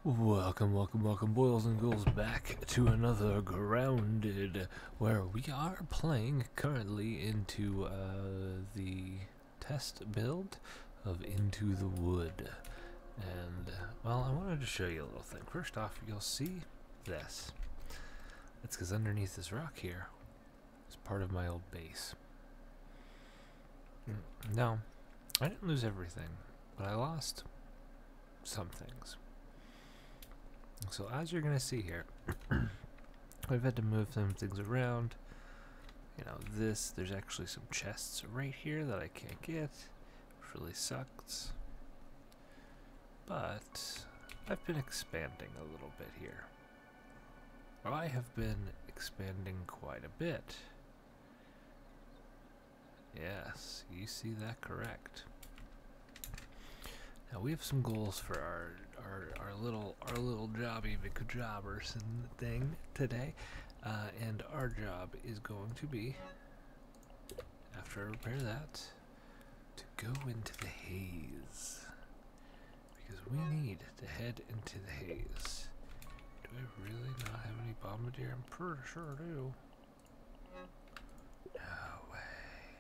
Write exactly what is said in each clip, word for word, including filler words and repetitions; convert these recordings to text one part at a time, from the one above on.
Welcome, welcome, welcome, boys and girls, back to another Grounded, where we are playing currently into uh, the test build of Into the Wood. And, uh, well, I wanted to show you a little thing. First off, you'll see this. It's because underneath this rock here is part of my old base. Now, I didn't lose everything, but I lost some things. So as you're going to see here, I've had to move some things around. You know, this, there's actually some chests right here that I can't get, which really sucks. But I've been expanding a little bit here. I have been expanding quite a bit. Yes, you see that correct. Now we have some goals for our our, our little our little jobby jobbers and thing today, uh, and our job is going to be, after I repair that, to go into the haze, because we need to head into the haze. Do I really not have any bombardier? I'm pretty sure I do. No way.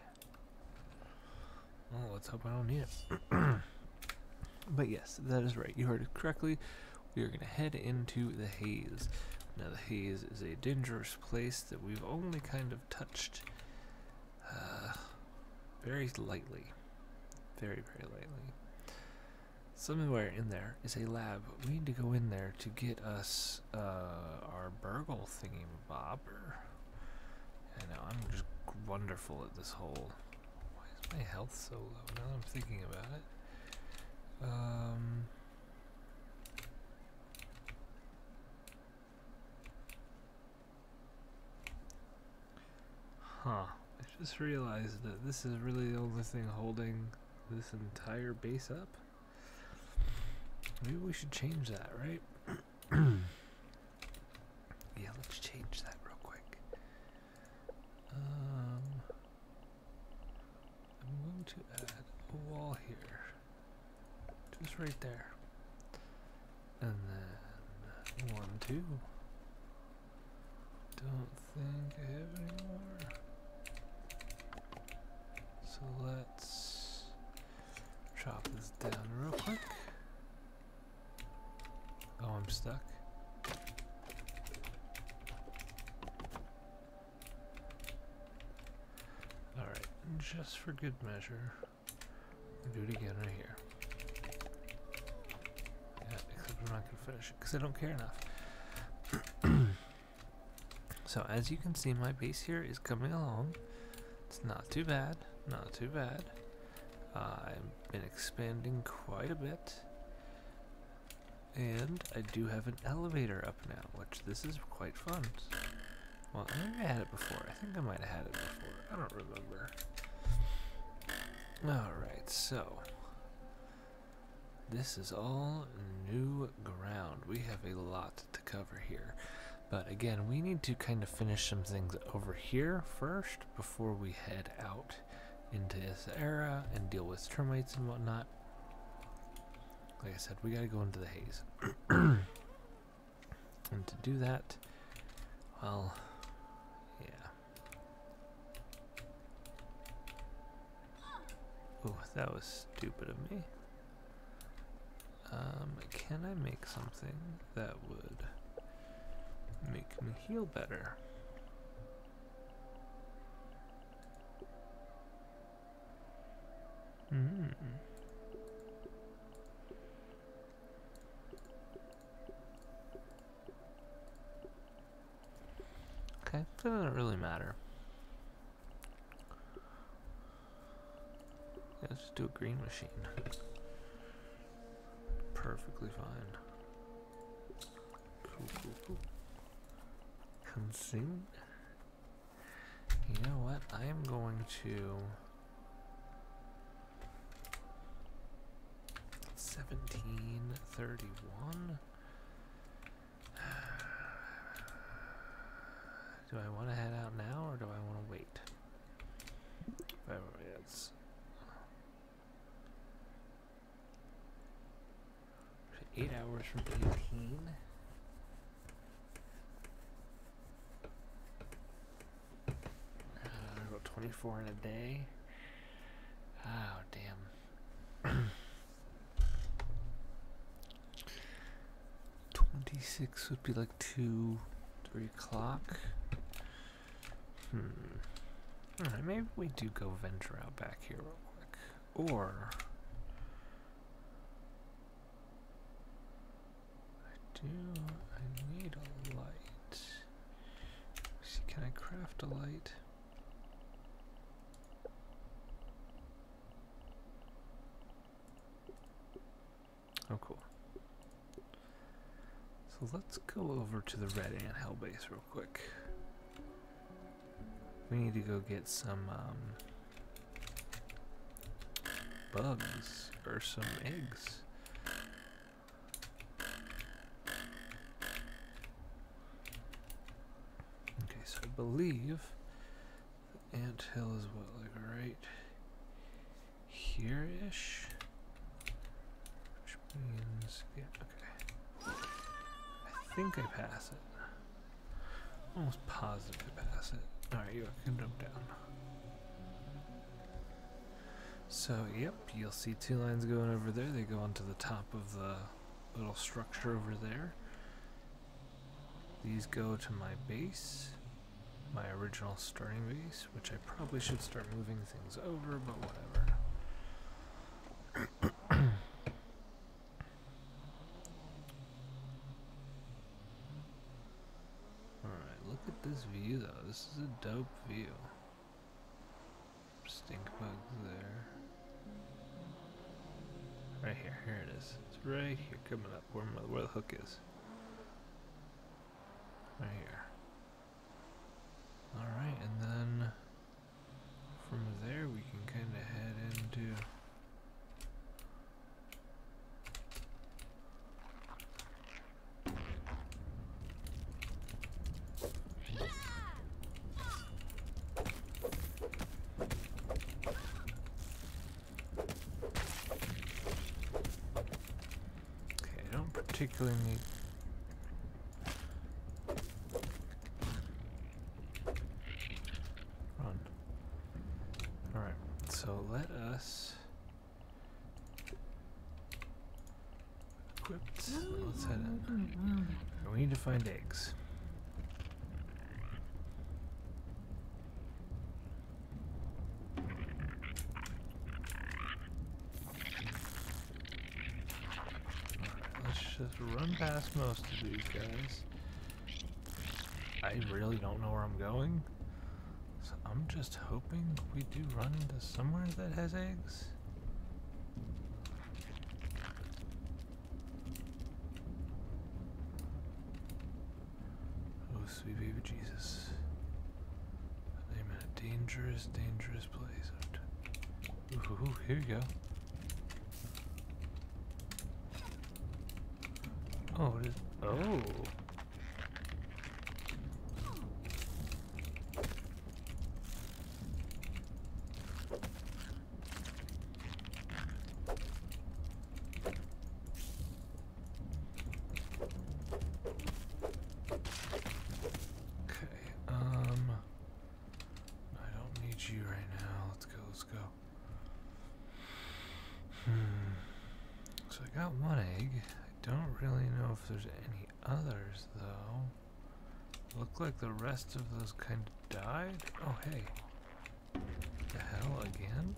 Well, let's hope I don't need it. But yes, that is right. You heard it correctly. We are going to head into the haze. Now, the haze is a dangerous place that we've only kind of touched uh, very lightly. Very, very lightly. Somewhere in there is a lab. We need to go in there to get us uh, our burgle thingy-bobber. I know, I'm just wonderful at this whole... Why is my health so low now that I'm thinking about it? Um, huh. I just realized that this is really the only thing holding this entire base up. Maybe we should change that, right? Yeah, let's change that real quick. Um, I'm going to add a wall here. Just right there. And then one, two. Don't think I have any more. So let's chop this down real quick. Oh, I'm stuck. Alright, just for good measure, we'll do it again right here. I'm not going to finish it because I don't care enough. So as you can see, my base here is coming along. It's not too bad, not too bad. Uh, I've been expanding quite a bit. And I do have an elevator up now, which this is quite fun. Well, I think I had it before. I think I might have had it before. I don't remember. Alright, so... this is all new ground. We have a lot to cover here. But again, we need to kind of finish some things over here first before we head out into this era and deal with termites and whatnot. Like I said, we gotta go into the haze. And to do that, well, yeah. Oh, that was stupid of me. Um, can I make something that would make me heal better? Hmm. Okay, that doesn't really matter. Yeah, let's just do a green machine. Perfectly fine. Cool, cool, cool. Consume. You know what? I am going to seventeen thirty-one. Do I want to head out now or do I want to wait? It's eight hours from eighteen. Uh, about twenty-four in a day. Oh, damn. twenty-six would be like two, three o'clock. Hmm. Alright, maybe we do go venture out back here real quick. Or I do I need a light. See, can I craft a light? Oh, cool. So let's go over to the Red Ant Hell base real quick. We need to go get some um, bugs or some eggs. Okay, so I believe the ant hill is what, like right here-ish? Which means, yeah, okay. I think I pass it. Almost positive I pass it. Alright, you can jump down. So, yep, you'll see two lines going over there. They go onto the top of the little structure over there. These go to my base, my original starting base, which I probably should start moving things over, but whatever. Look at this view though, this is a dope view. Stink bugs there. Right here, here it is. It's right here coming up where, my, where the hook is. Right here. Alright, and then from there we can kind of head into particularly need run. Alright, so let us equipped. Let's head in. We need to find eggs. Just run past most of these guys. I really don't know where I'm going, so I'm just hoping we do run into somewhere that has eggs. Oh, sweet baby Jesus. I'm in a dangerous, dangerous place. Ooh, here you go. Oh, it is. Oh. Okay. Um. I don't need you right now. Let's go. Let's go. Hmm. So I got one egg. Don't really know if there's any others though. Look like the rest of those kind of died. Oh hey. The hell again?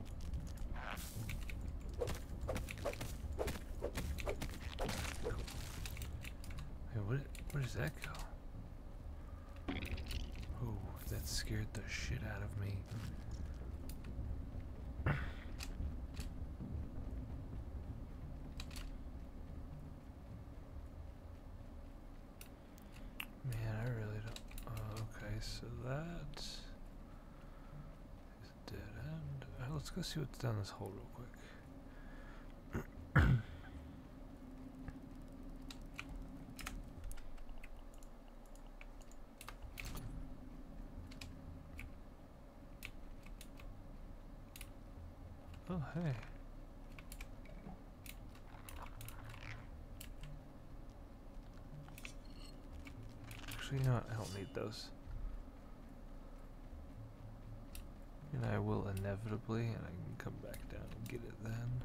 Hey, what where does that go? Oh, that scared the shit out of me. So that is a dead end. Right, let's go see what's down this hole real quick. Oh, hey. Actually, you know what? I don't need those. And I will inevitably, and I can come back down and get it then.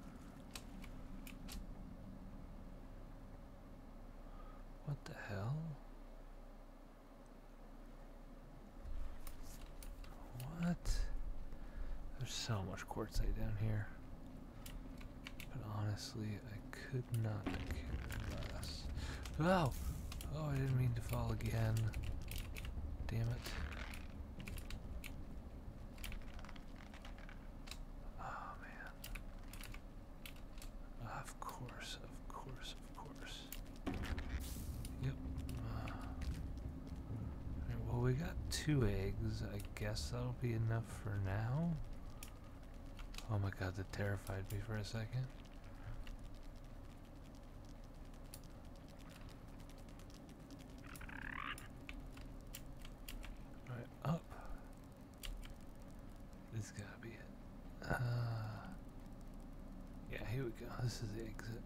What the hell? What? There's so much quartzite down here. But honestly, I could not care less. Oh! Oh, I didn't mean to fall again. Damn it. Oh, man. Of course, of course, of course. Yep. Uh, Alright, well, we got two eggs. I guess that'll be enough for now. Oh my god, that terrified me for a second. Alright, up. This has gotta be it. Uh, yeah, here we go. This is the exit.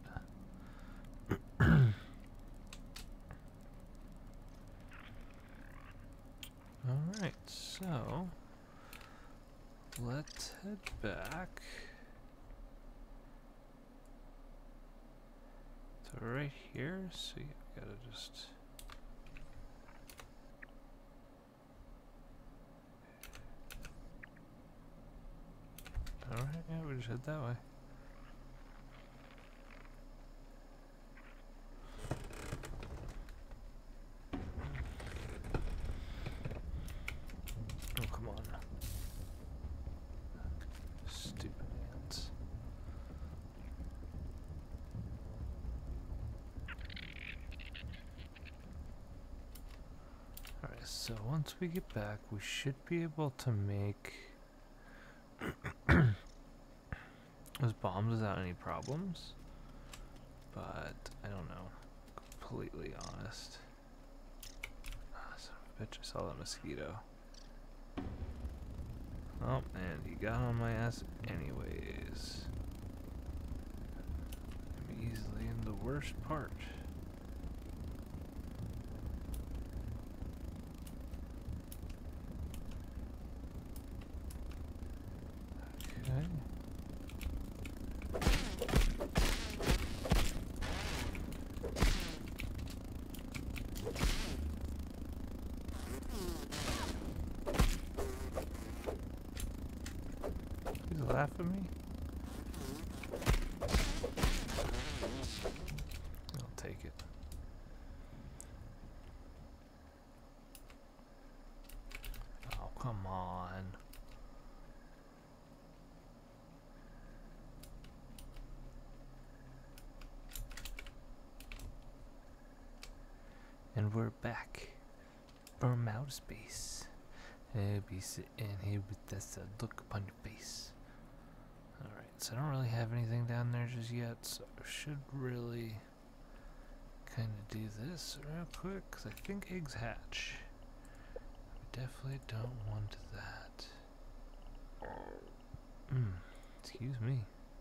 Alright, so let's head back to right here. So you gotta just alright, yeah, we just head that way. Oh, come on. Stupid ants. Alright, so once we get back, we should be able to make those bombs without any problems. But I don't know. Completely honest. Ah, son of a bitch, I saw that mosquito. Oh, and he got on my ass anyways. I'm easily in the worst part. Okay. He's laughing at me? I'll take it. Oh, come on. And we're back from outer space. I'll be sitting here with this uh, look upon your face. Alright, so I don't really have anything down there just yet, so I should really kind of do this real quick, because I think eggs hatch. I definitely don't want that. Hmm, excuse me.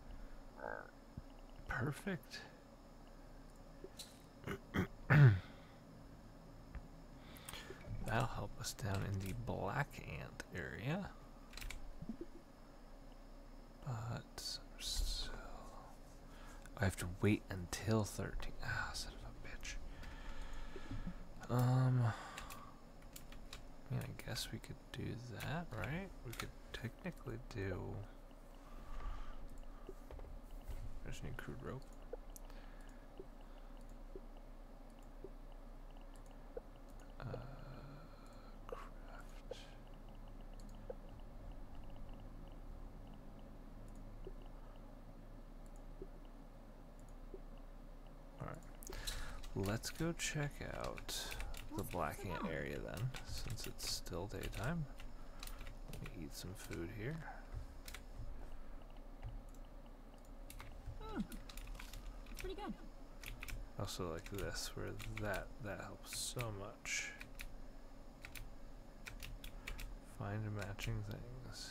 Perfect. That'll help us down in the black ant area. But still, I have to wait until thirteen. Ah, son of a bitch. Um, I mean, I guess we could do that, right? We could technically do. I just need crude rope. Uh, craft. Alright. Let's go check out the black ant area then, since it's still daytime. Let me eat some food here. Mm. Pretty good. Also like this, where that that helps so much. Find matching things.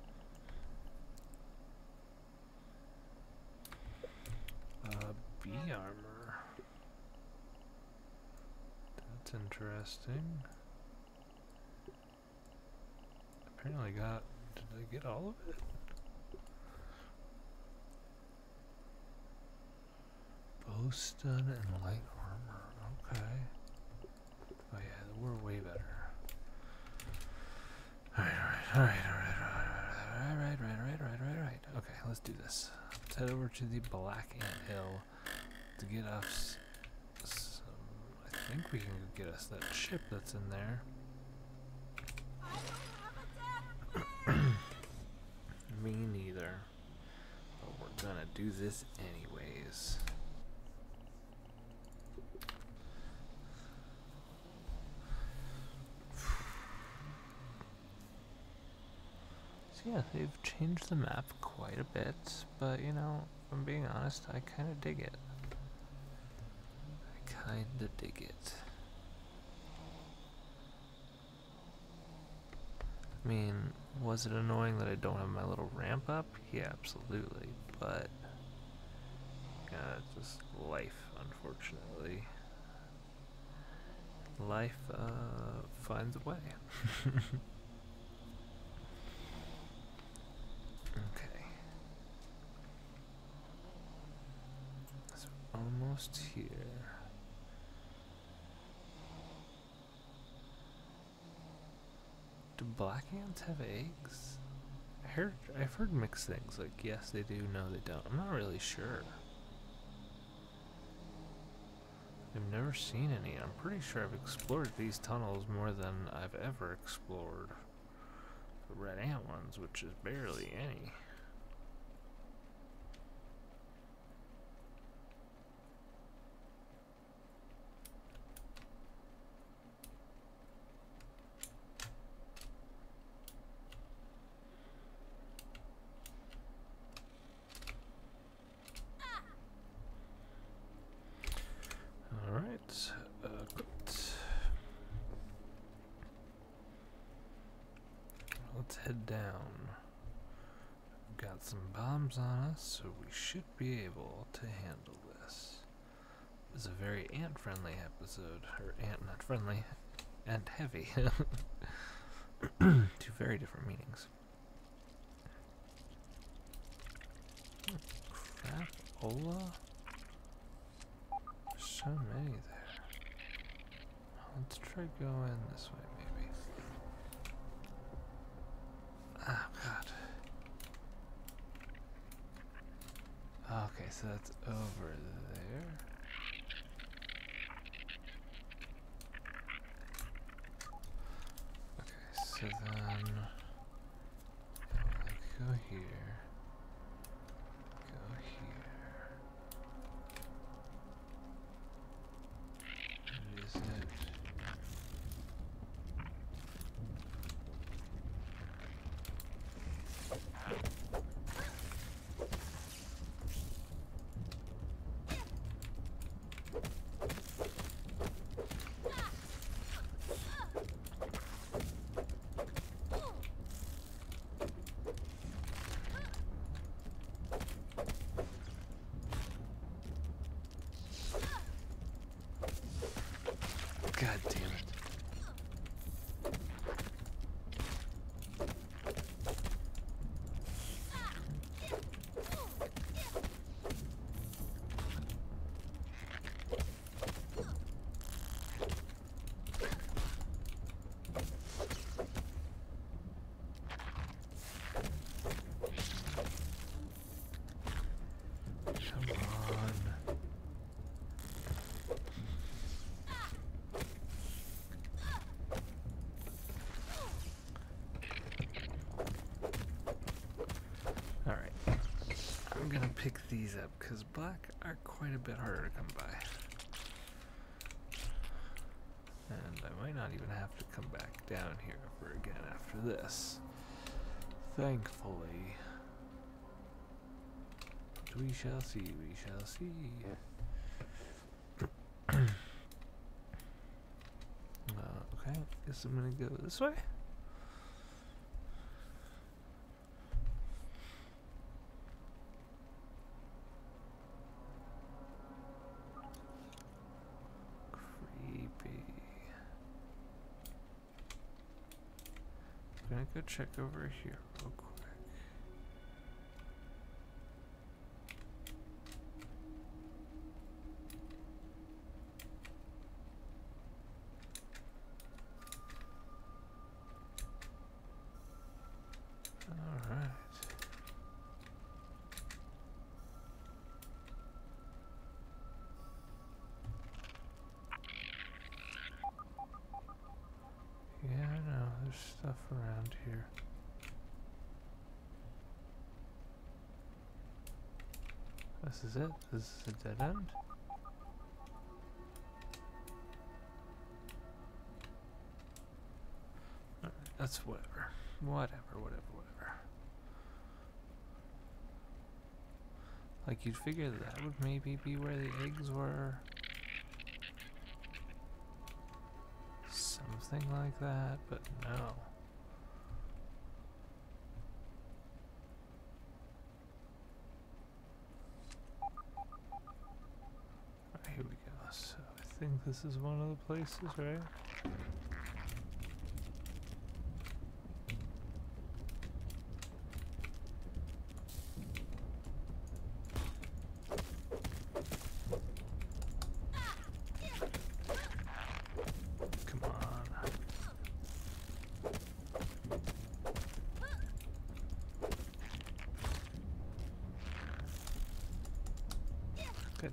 Uh, bee armor. That's interesting. Apparently got, did I get all of it? Bow stun and light armor, okay. Oh yeah, we're way better. Alright, alright, alright, alright, alright, alright, alright, alright, alright, alright, alright. Okay, let's do this. Let's head over to the Black Ant Hill to get us some, I think we can go get us that ship that's in there. Me neither. But we're gonna do this anyways. So yeah, they've changed the map quite a bit, but you know, if I'm being honest, I kinda dig it. I kinda dig it. I mean, was it annoying that I don't have my little ramp up? Yeah, absolutely, but yeah, it's just life, unfortunately. Life uh, finds a way. Okay. So we're almost here. Do black ants have eggs? I heard, I've heard mixed things, like yes they do, no they don't. I'm not really sure. I've never seen any. I'm pretty sure I've explored these tunnels more than I've ever explored the red ant ones, which is barely any. Alright, uh, good. Let's head down. We've got some bombs on us, so we should be able to handle this. It's a very ant-friendly episode, or ant not friendly, ant heavy. Two very different meanings. Crapola? There's so many there. Let's try going this way, maybe. Oh, God. Okay, so that's over there. Okay, so then like go here, go here. What is it? God damn it. Come on. Alright, I'm gonna pick these up because black are quite a bit harder to come by. And I might not even have to come back down here ever again after this. Thankfully. But we shall see, we shall see. uh, okay, guess I'm gonna go this way. gonna go check over here real quick. Alright. Yeah, I know, there's stuff around here. This is it? This is a dead end? Alright, that's whatever. Whatever, whatever, whatever. Like, you'd figure that would maybe be where the eggs were. Something like that, but no. Alright, here we go. So, I think this is one of the places, right? Good.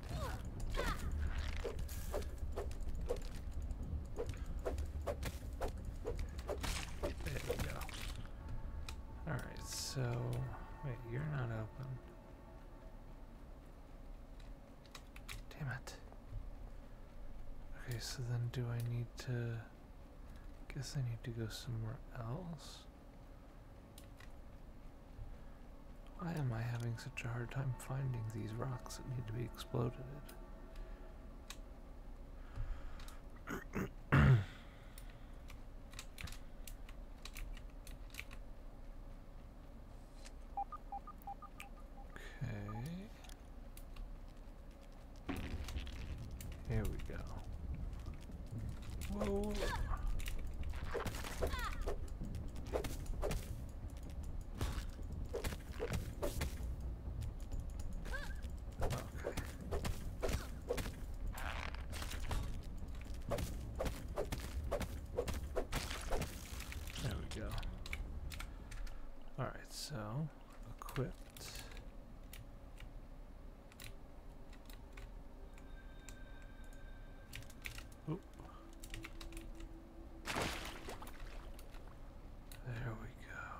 There we go. Alright, so... Wait, you're not open. Damn it. Okay, so then do I need to... Guess I need to go somewhere else? Why am I having such a hard time finding these rocks that need to be exploded? Okay. Here we go. Whoa. So, equipped. Oop. There we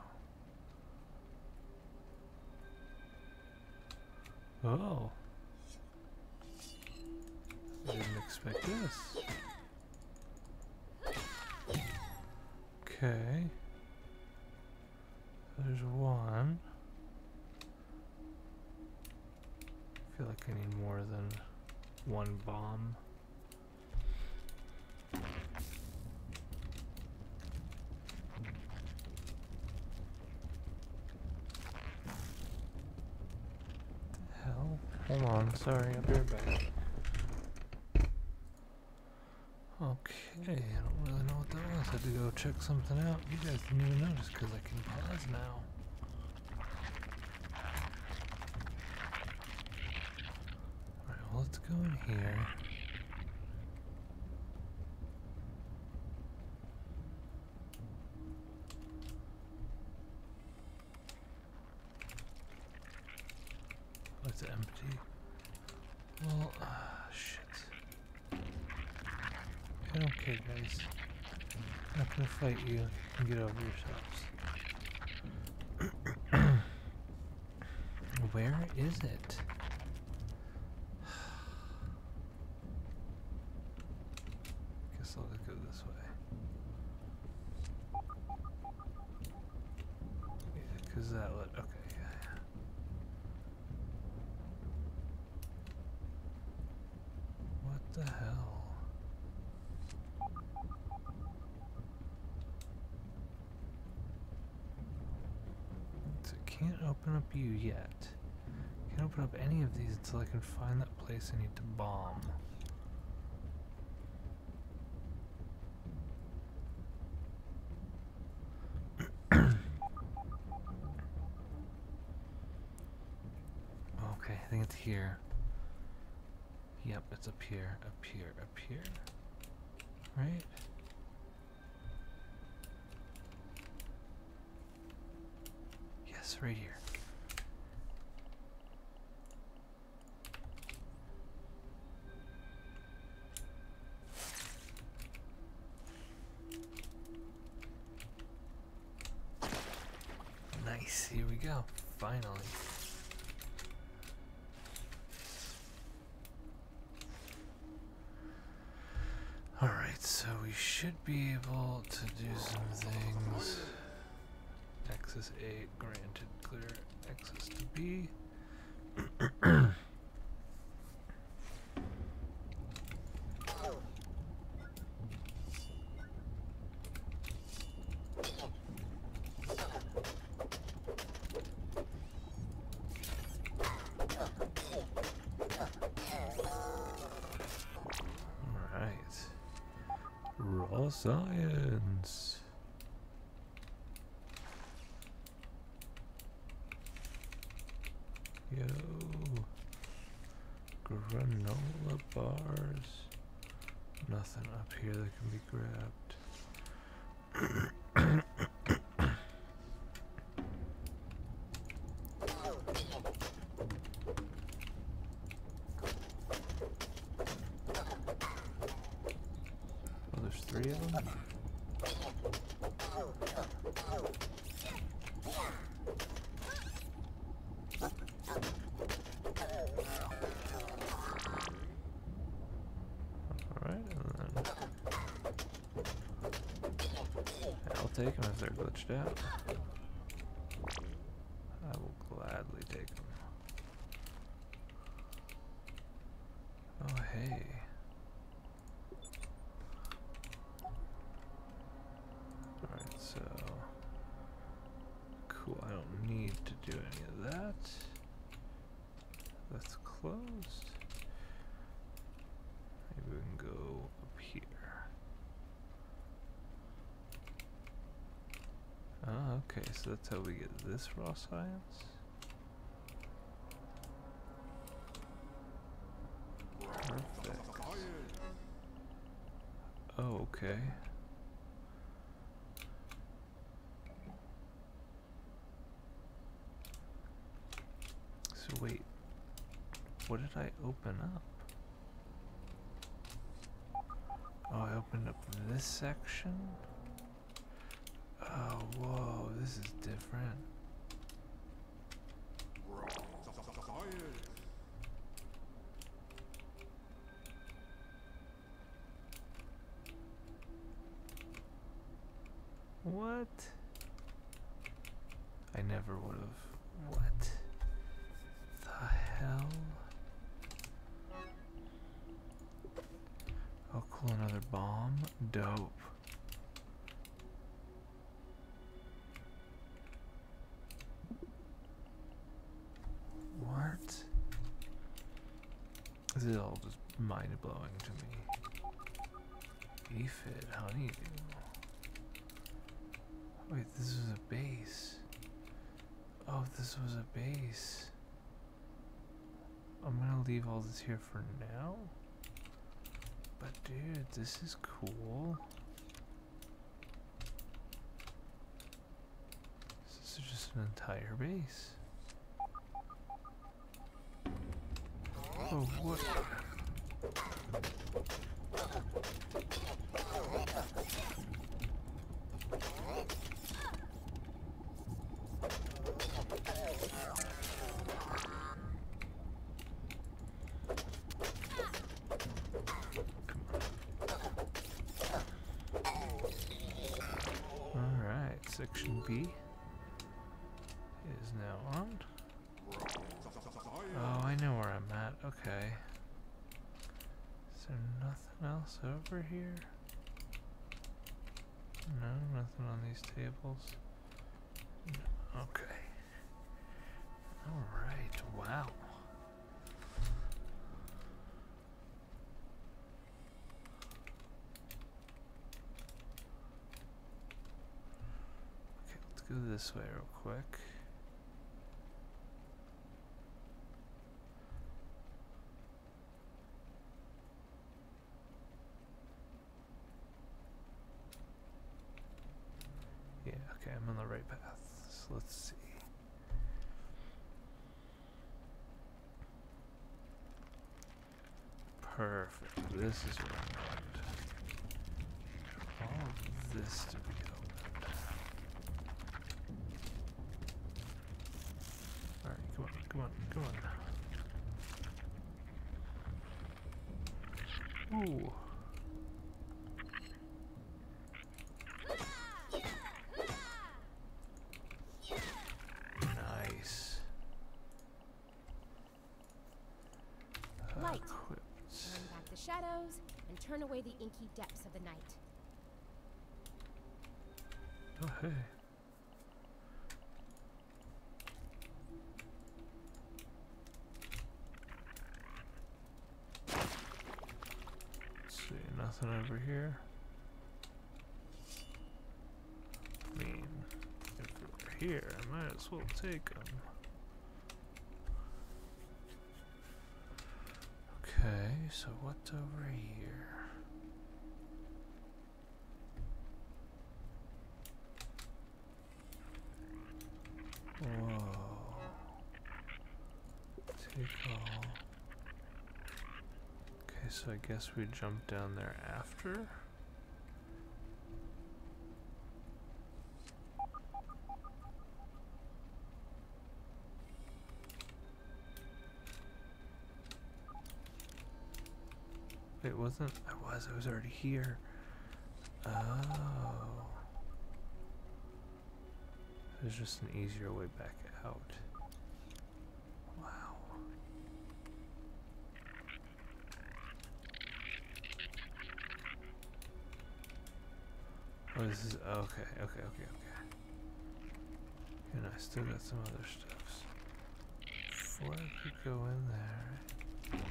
go. Oh. I didn't expect this. Okay. There's one. I feel like I need more than one bomb. What the hell? Hold on, sorry, I'll be right back. Okay, I don't really know what that was. I had to go check something out. You guys didn't even notice because I can pause now. Alright, well, let's go in here. Oh, it's empty. Well, uh, shit. Okay, guys. I'm not gonna fight you. You can get over yourselves. Where is it? Guess I'll just go this way. Yeah, cause that would. Okay, yeah, yeah. What the hell? Can't open up you yet. Can't open up any of these until I can find that place I need to bomb. think it's here. Yep, it's up here, up here, up here. Right? Yes, right here. Nice, here we go, finally. Alright, so we should be able to do some things. Access A granted, clear access to B. Raw science. Yo. Granola bars. Nothing up here that can be grabbed. Oh, there's three of them? Take them if they're glitched out. I will gladly take them. Oh, hey. Alright, so. Cool, I don't need to do any of that. That's closed. Maybe we can go up here. Oh, okay, so that's how we get this raw science? Perfect. Oh, okay. So wait, what did I open up? Oh, I opened up this section? Oh, whoa, this is different. What? I never would have. What the hell? Oh, cool, another bomb. Dope. What? This is all just mind-blowing to me. Aphid, honeydew. Wait, this was a base. Oh, this was a base. I'm gonna leave all this here for now. But dude, this is cool. This is just an entire base. Oh, what? Alright, section B is now on. Oh, I know where I'm at. Okay. Is there nothing else over here? No, nothing on these tables. No. Okay. Alright, wow. Okay, let's go this way real quick. Perfect. This is what I wanted. All of this to be opened. Alright, come on, come on, come on. Ooh. Nice. Light. Equipped. Turn back the shadows and turn away the inky depths of the night. Oh, hey. Let's see, nothing over here. I mean, if they're here, I might as well take them. Okay, so what's over here? Whoa. Take all. Okay, so I guess we jump down there after. It wasn't. I was. I was already here. Oh. There's just an easier way back out. Wow. Oh, this is. Okay, okay, okay, okay. And I still got some other stuff. Before I could go in there.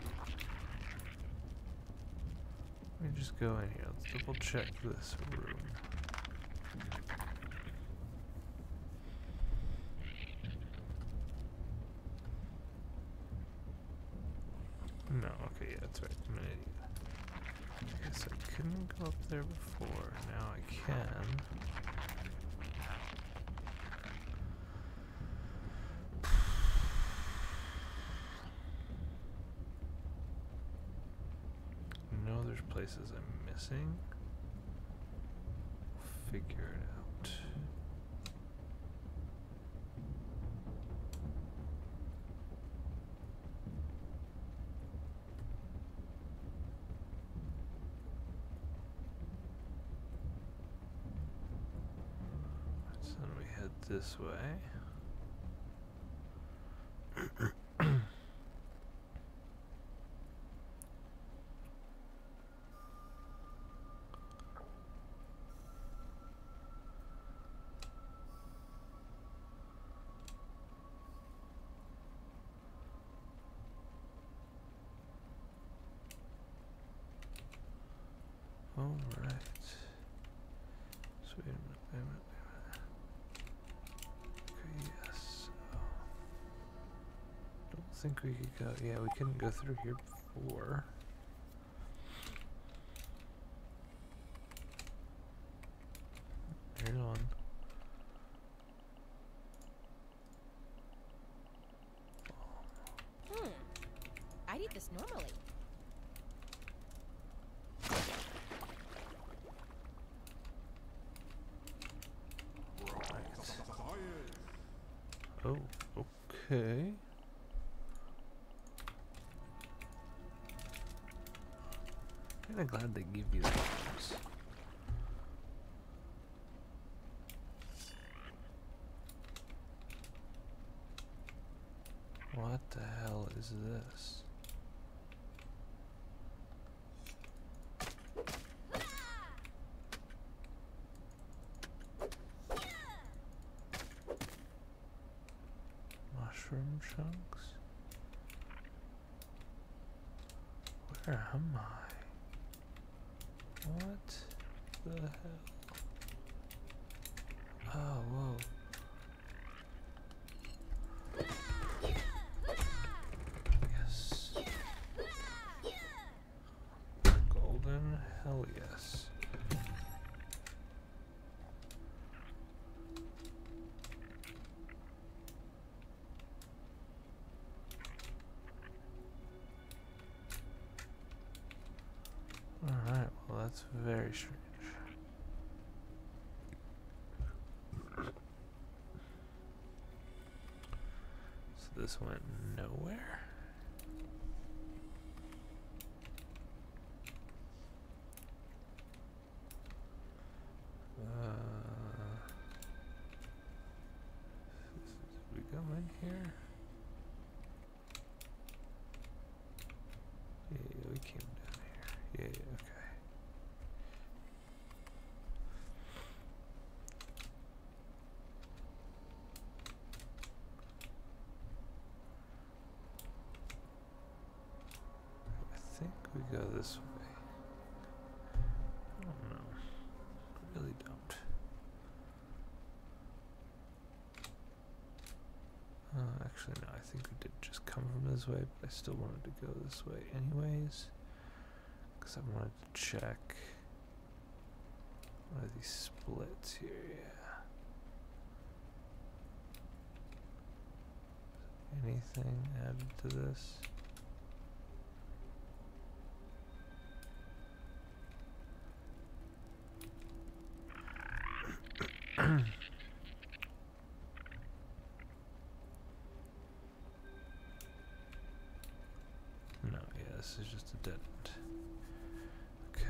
Let me just go in here. Let's double check this room. No, okay, yeah, that's right. I'm an idiot. I guess I couldn't go up there before. Now I can. I know there's places I'm missing. We'll figure it out. So then we head this way. All right. So wait a minute, wait a minute, wait a minute. Okay, yes. So don't think we could go. Yeah, we couldn't go through here before. Here's one. Hmm. I'd eat this normally. Oh, okay. Kinda glad they give you those. What the hell is this? Mushroom chunks? Where am I? What the hell? Oh, whoa. Yes. Golden, hell yes. That's very strange. So this went nowhere. Uh, did we go in here? Yeah, yeah, we came down here. Yeah, yeah, okay. I think we go this way. I don't know. I really don't. Uh, actually, no, I think we did just come from this way, but I still wanted to go this way anyways. Because I wanted to check one of these splits here, yeah. Anything added to this? No, yeah, this is just a dead end. Okay.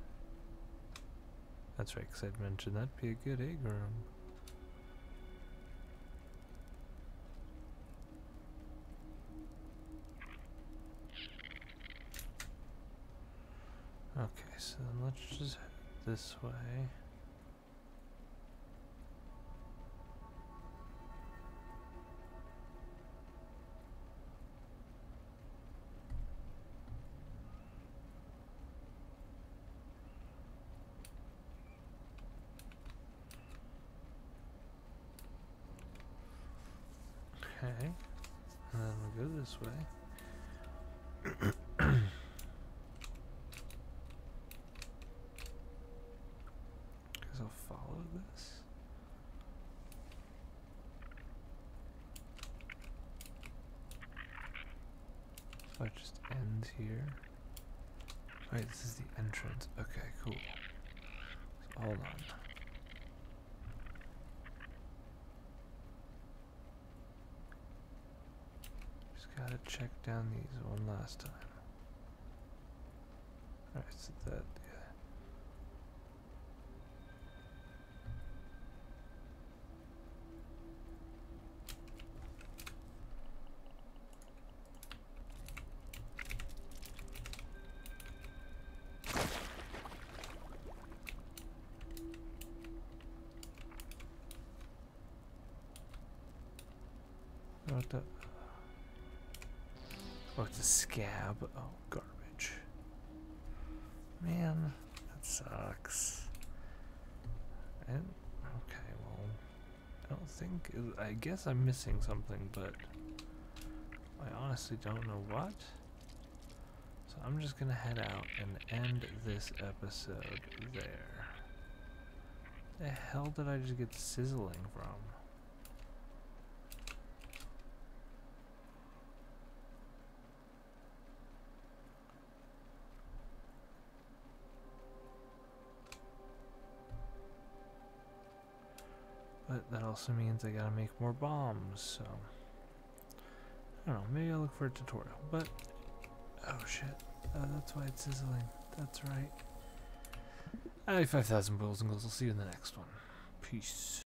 That's right, because I'd mentioned that'd be a good egg room. Okay, so then let's just head this way. Okay, and then we go this way. Guess I'll follow this. So it just ends here. Alright, this is the entrance. Okay, cool. So hold on. Just gotta check down these one last time. Alright, so that, yeah. What the? Oh, it's a scab. Oh, garbage. Man, that sucks. And, okay, well, I don't think, I guess I'm missing something, but I honestly don't know what. So I'm just gonna head out and end this episode there. The hell did I just get sizzling from? But that also means I gotta make more bombs, so I don't know, maybe I'll look for a tutorial. But oh shit, oh, that's why it's sizzling. That's right. ninety-five thousand boils and ghouls. I'll see you in the next one. Peace.